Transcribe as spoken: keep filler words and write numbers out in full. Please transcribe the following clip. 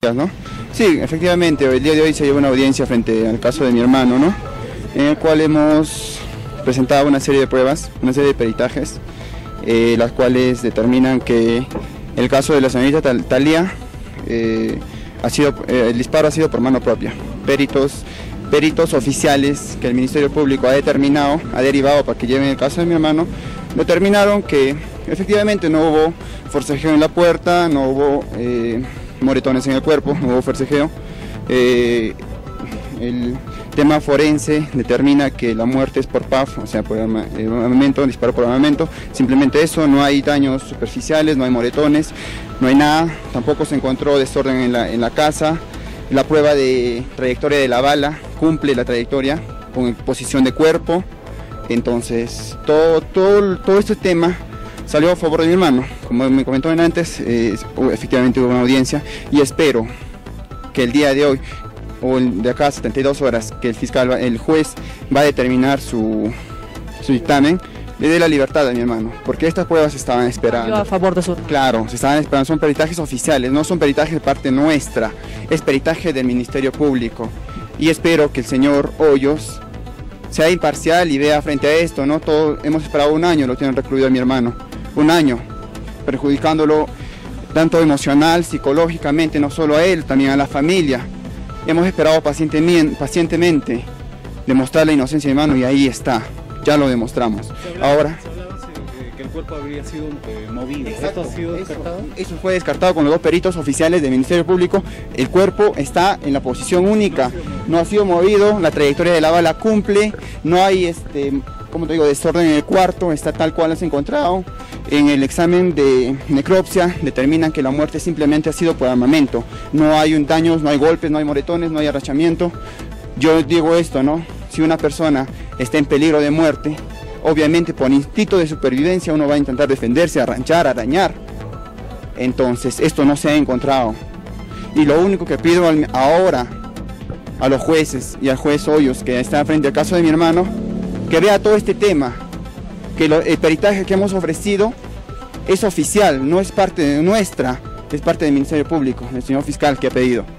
¿no? Sí, efectivamente, el día de hoy se llevó una audiencia frente al caso de mi hermano, ¿no? En el cual hemos presentado una serie de pruebas, una serie de peritajes, eh, las cuales determinan que el caso de la señorita Tal Talía, eh, ha sido, eh, el disparo ha sido por mano propia. Peritos, peritos oficiales que el Ministerio Público ha determinado, ha derivado para que lleven el caso de mi hermano, determinaron que efectivamente no hubo forcejeo en la puerta, no hubo eh, moretones en el cuerpo, no hubo forcejeo. Eh, el tema forense determina que la muerte es por P A F, o sea, por armamento, disparo por armamento, simplemente eso, no hay daños superficiales, no hay moretones, no hay nada, tampoco se encontró desorden en la, en la casa. La prueba de trayectoria de la bala cumple la trayectoria con posición de cuerpo, entonces todo, todo, todo este tema salió a favor de mi hermano. Como me comentó antes, eh, efectivamente hubo una audiencia y espero que el día de hoy o de acá a setenta y dos horas que el fiscal, el juez va a determinar su, su dictamen, le dé la libertad a mi hermano, porque estas pruebas se estaban esperando. Yo a favor de su... Claro, se estaban esperando, son peritajes oficiales, no son peritajes de parte nuestra, es peritaje del Ministerio Público. Y espero que el señor Hoyos sea imparcial y vea frente a esto, ¿no? Todo, hemos esperado un año, lo tienen recluido a mi hermano, un año, perjudicándolo tanto emocional, psicológicamente, no solo a él, también a la familia. Hemos esperado pacientemente, pacientemente demostrar la inocencia de mi hermano y ahí está, ya lo demostramos. Se hablaba, Ahora, se hablaba que el cuerpo habría sido eh, movido. Exacto, ¿Esto ha sido descartado? Eso, eso fue descartado con los dos peritos oficiales del Ministerio Público. El cuerpo está en la posición única, no ha sido movido, la trayectoria de la bala cumple, no hay, este, como te digo, desorden en el cuarto, está tal cual has encontrado. En el examen de necropsia determinan que la muerte simplemente ha sido por armamento. No hay un daños, no hay golpes, no hay moretones, no hay arrachamiento. Yo digo esto, ¿no? Si una persona está en peligro de muerte, obviamente por instinto de supervivencia uno va a intentar defenderse, arranchar, arañar. Entonces esto no se ha encontrado. Y lo único que pido ahora a los jueces y al juez Hoyos, que está frente al caso de mi hermano, que vea todo este tema, que lo, el peritaje que hemos ofrecido es oficial, no es parte de nuestra, es parte del Ministerio Público, el señor fiscal que ha pedido.